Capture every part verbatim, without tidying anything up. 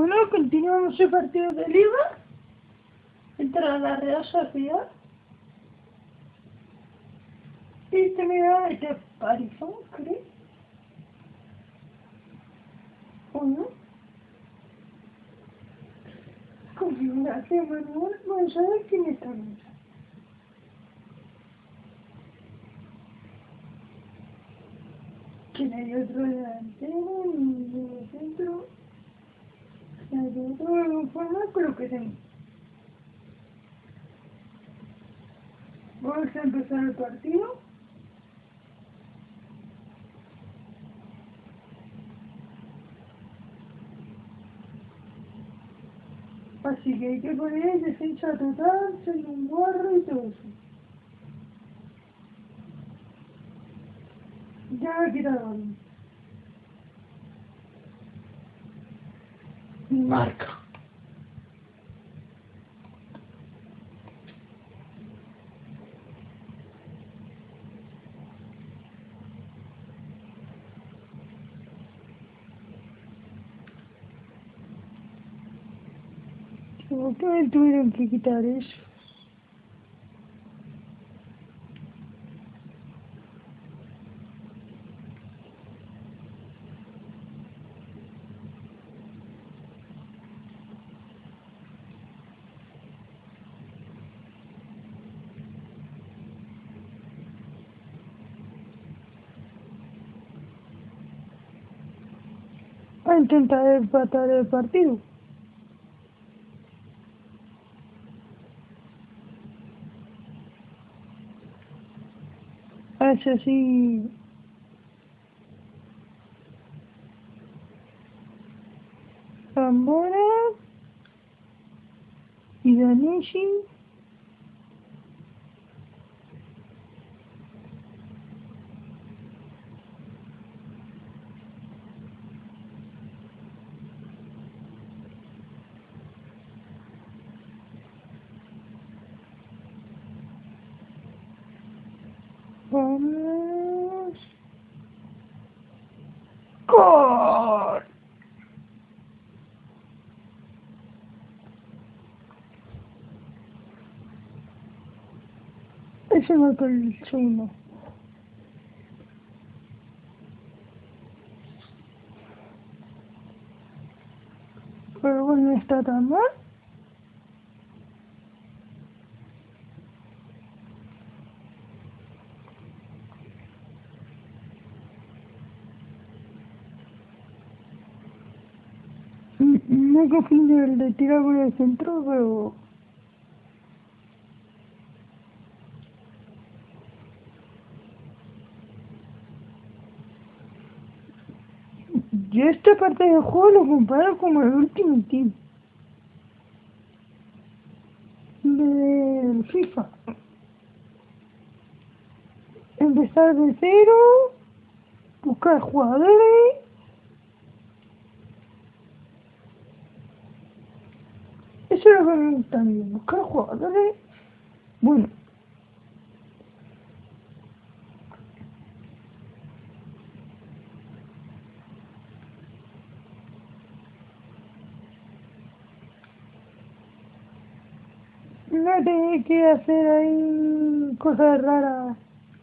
Bueno, continuamos el partido de Liga entre la Real Sociedad y Trinidad de Parisón, creo. ¿O no? Configuración manual, vamos a ver quién está en esa. ¿Quién hay otro delantero? Un centro. ¿Hay otro forma? Creo que sí. Vamos a empezar el partido. Así que hay que poner defensa total, ser un guarro y todo eso. Ya me he quitado. Marca. ¿Por qué me tuvieron que quitar eso? A intentar empatar el partido. A ver si Zamora y Danishi. Vamos. ¡Gol! Ese marcó el segundo. Pero bueno, no está tan mal. No confío el de tirar por el centro, pero... Yo esta parte del juego lo comparo como el último team del FIFA. Empezar de cero, buscar jugadores. Eso es lo que me gusta a mí, buscar jugadores. Bueno. No tenía que hacer ahí cosas raras.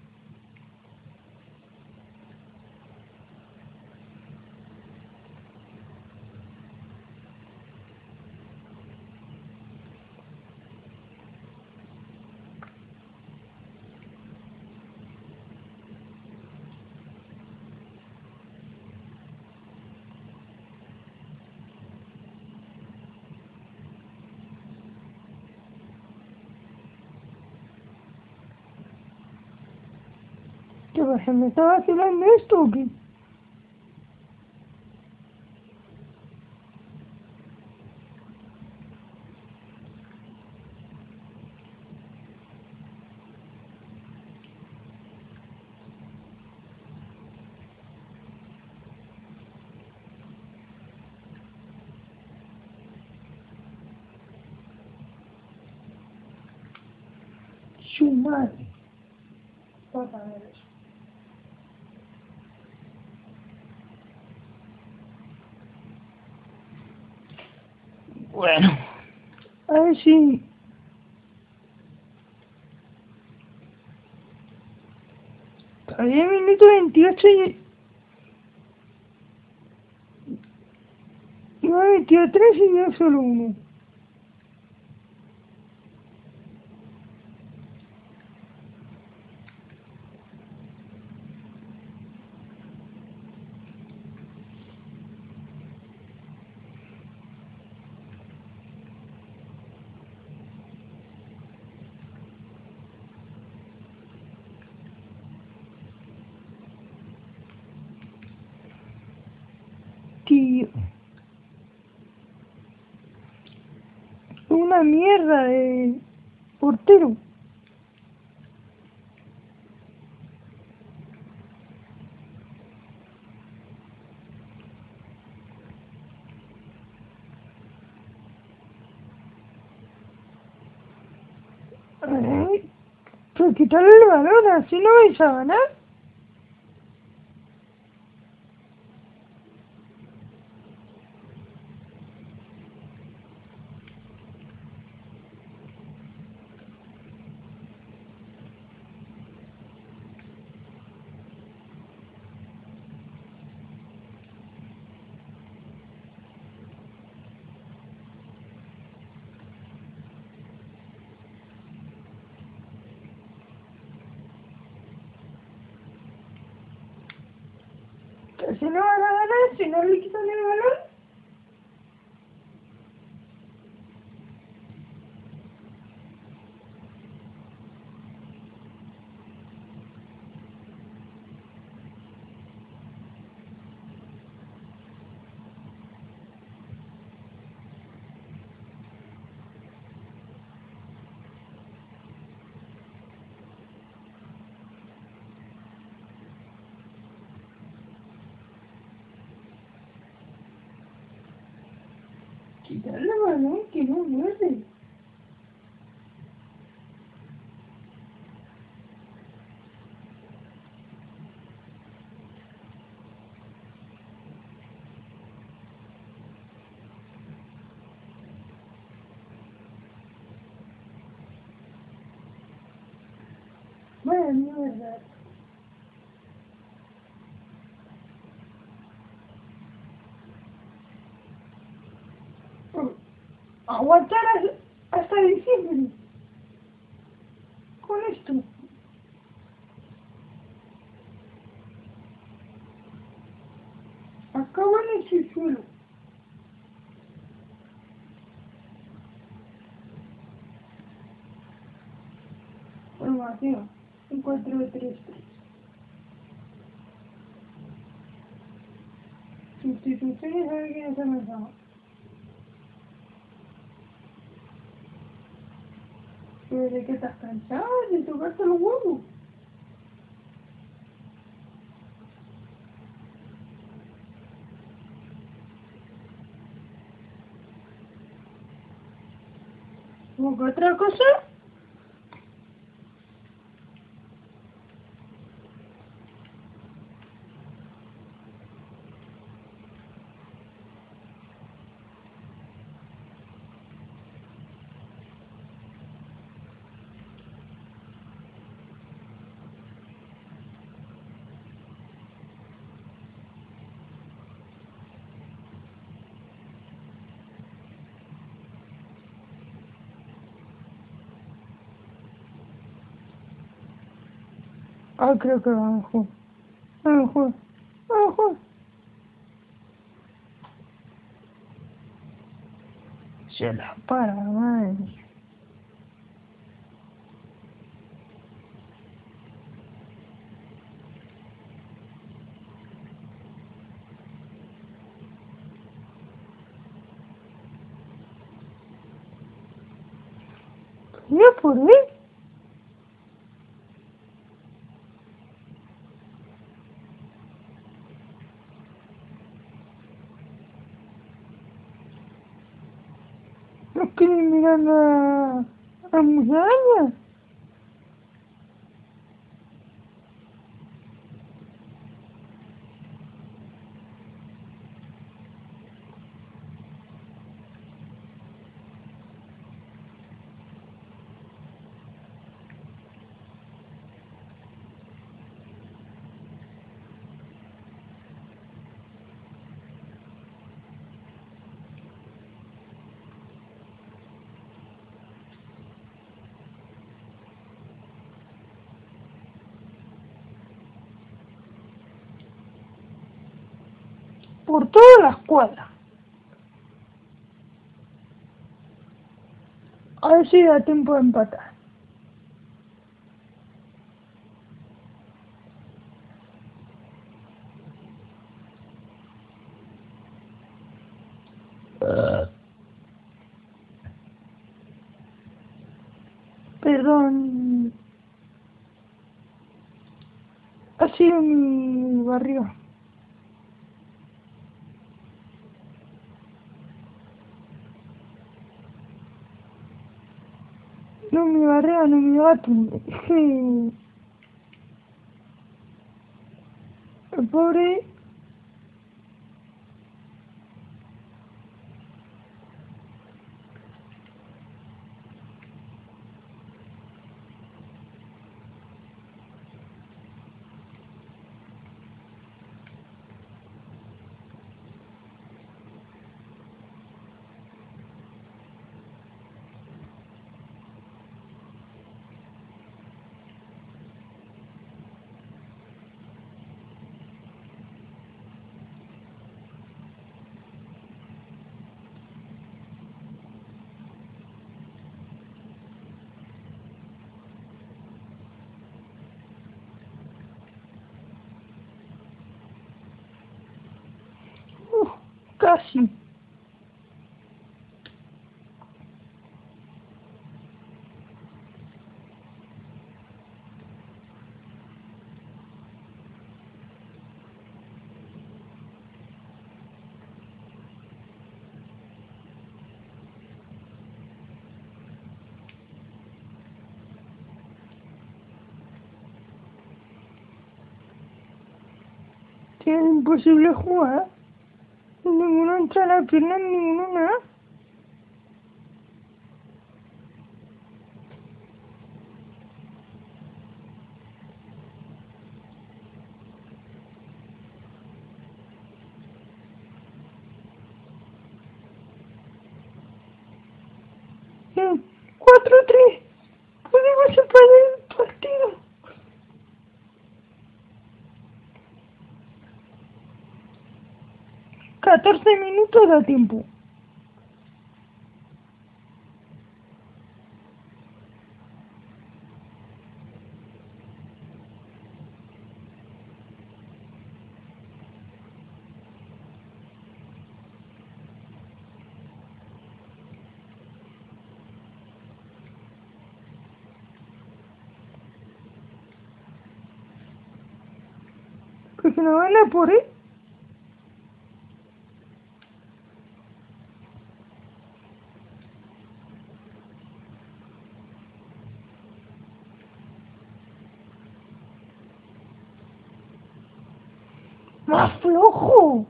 ¿Qué pasa? ¿Me estaba vacilando esto o qué? Su madre. Vamos a ver eso. Bueno, a ver si... Todavía minuto veintiocho y... Iba metido tres y yo solo uno. Tío. Una mierda de portero. Ay, pero quitarle el balón, así no vais a ganar. Así no van a ganar si no le quitan el balón. Quitarle el balón, que no muerde. Vaya mierda. Aguantar hasta diciembre. Con esto. Acabo en el subsuelo. Formación. Un cuatro tres tres. Sustituciones, a ver quién se me da. ¿Pero de qué estás cansado? ¿De tocarte los huevos? ¿O qué otra cosa? Ah, creo que a lo mejor. A lo mejor. A lo mejor. Se la para, madre mía. ¿Ya por él? No quieren mirar a... a Musaña. por todas las cuadras. A ver si da tiempo de empatar. Perdón. Ha sido mi barrio. No mi barrio, no mi gato. Es que... el pobre... Uf, casi. Es imposible jugar. Ninguno entra a la pierna, ninguno nada. cuatro tres. Podemos separar el partido. catorce minutos da tiempo. Pues no van a por él. ¡Más flojo!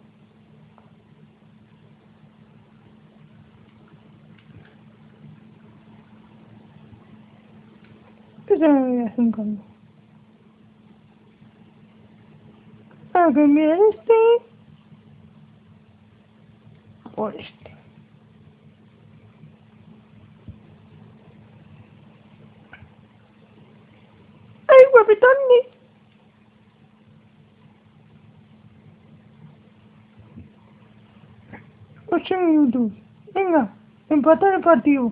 ¿Qué se me voy a hacer un cambio? A cambiar este por este. ¡Ay, guapetones! Ocho minutos. Venga, empatar el partido.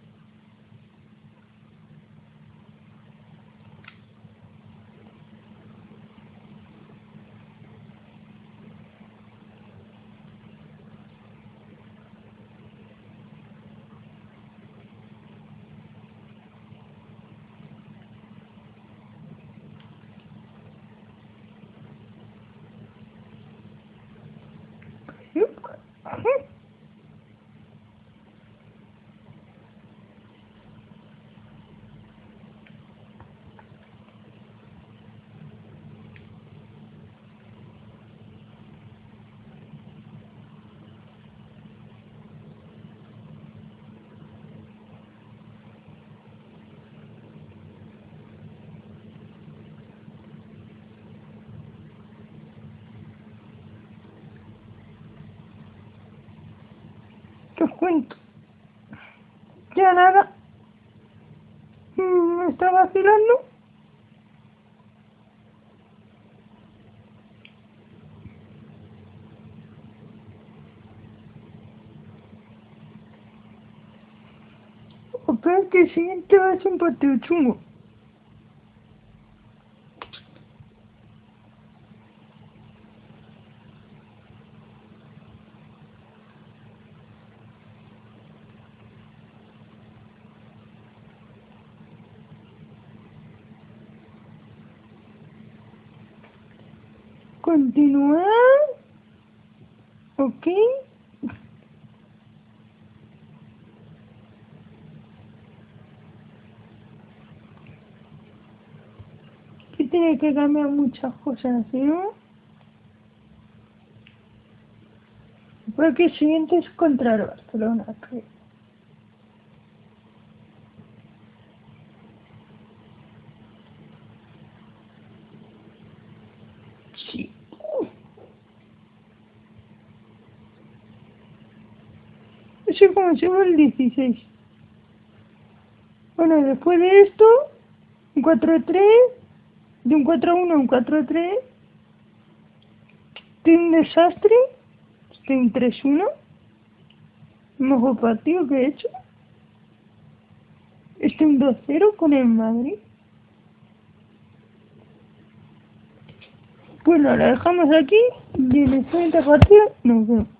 Te cuento. Ya nada. Me está vacilando. Espera que el siguiente va a ser un partido chungo. Continuar. Ok. Que tiene que cambiar muchas cosas, ¿no? Porque el siguiente es contra el Barcelona, creo. Sí. Eso es como si fuera el dieciséis. Bueno, después de esto, un cuatro tres, de un cuatro uno a un cuatro tres, de un desastre, de un tres uno, el mejor partido que he hecho. Este un dos cero con el Madrid. Bueno, la dejamos aquí y en el siguiente partido nos vemos.